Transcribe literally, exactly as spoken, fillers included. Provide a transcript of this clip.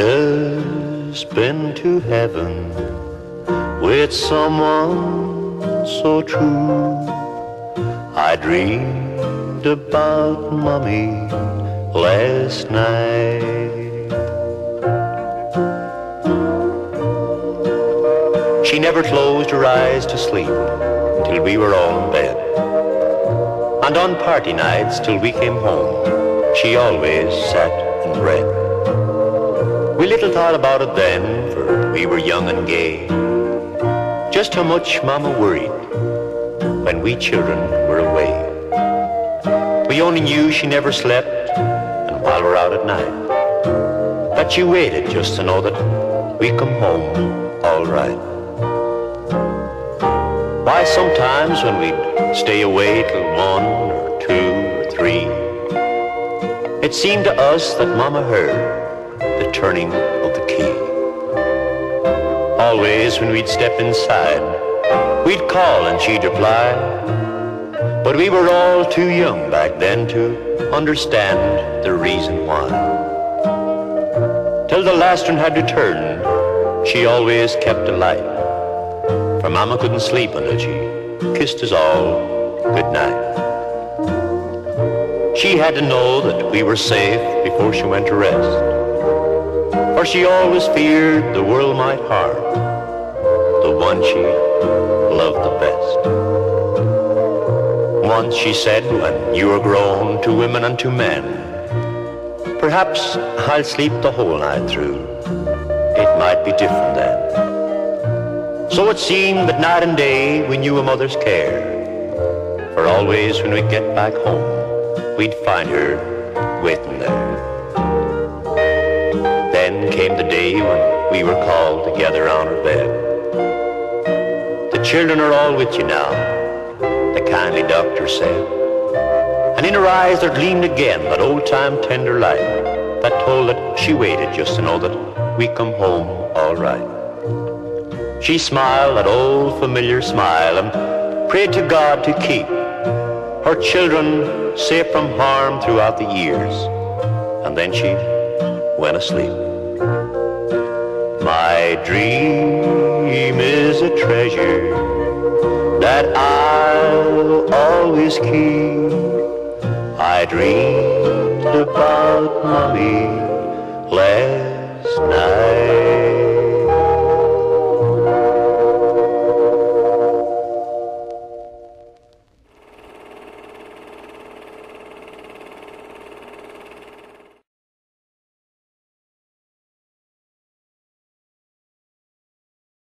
just been to heaven with someone so true. I dreamed about Mommy last night. She never closed her eyes to sleep till we were all in bed. And on party nights till we came home, she always sat and read. We little thought about it then, for we were young and gay, just how much Mama worried when we children were away. We only knew she never slept, and while we're out at night, that she waited just to know that we'd come home all right. Why, sometimes when we'd stay away till one or two or three, it seemed to us that Mama heard the turning of the key. Always when we'd step inside, we'd call and she'd reply, but we were all too young back then to understand the reason why. Till the last one had returned, she always kept a light, for Mama couldn't sleep until she kissed us all good night. She had to know that we were safe before she went to rest, for she always feared the world might harm the one she loved the best. Once she said, when you are grown to women and to men, perhaps I'll sleep the whole night through. It might be different then. So it seemed that night and day we knew a mother's care, for always when we'd get back home, we'd find her waiting there. Then came the day when we were called together on her bed. The children are all with you now, the kindly doctor said, and in her eyes there gleamed again that old-time tender light that told that she waited just to know that we'd come home all right. She smiled that old familiar smile and prayed to God to keep her children safe from harm throughout the years, and then she went asleep. My dream is a treasure that I'll always keep. I dreamed about Mommy last night.